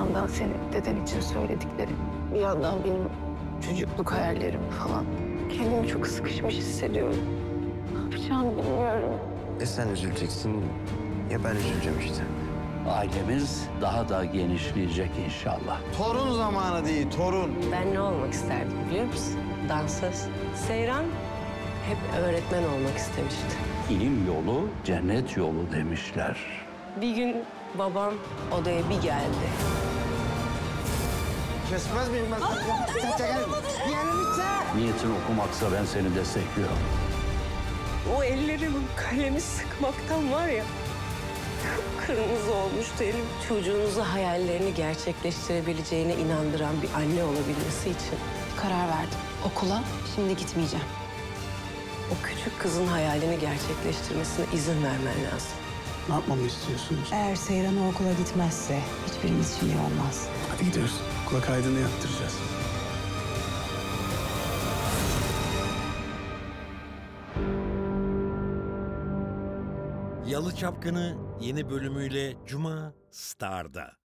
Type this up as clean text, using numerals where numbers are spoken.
yandan senin deden için söyledikleri, bir yandan benim çocukluk hayallerim falan. Kendimi çok sıkışmış hissediyorum. Ne yapacağımı bilmiyorum. Sen üzüleceksin ya ben üzüleceğim işte. Ailemiz daha da genişleyecek inşallah. Torun zamanı değil, torun. Ben ne olmak isterdim biliyor musun? Dansöz. Seyran hep öğretmen olmak istemişti. İlim yolu cennet yolu demişler. Bir gün babam odaya bir geldi. Kesmez miyim ben? Sen çekelim. Yerini çek. Niyetin okumaksa ben seni destekliyorum. O ellerim kalemi sıkmaktan var ya, kırmızı olmuştu elim. Çocuğunuzu hayallerini gerçekleştirebileceğine inandıran bir anne olabilmesi için Karar verdim. Okula şimdi gitmeyeceğim. o küçük kızın hayalini gerçekleştirmesine izin vermen lazım. Ne yapmamı istiyorsunuz? Eğer Seyran o okula gitmezse hiçbirimiz için iyi olmaz. Hadi gidiyoruz. Okula kaydını yaptıracağız. Yalı Çapkını yeni bölümüyle Cuma Star'da.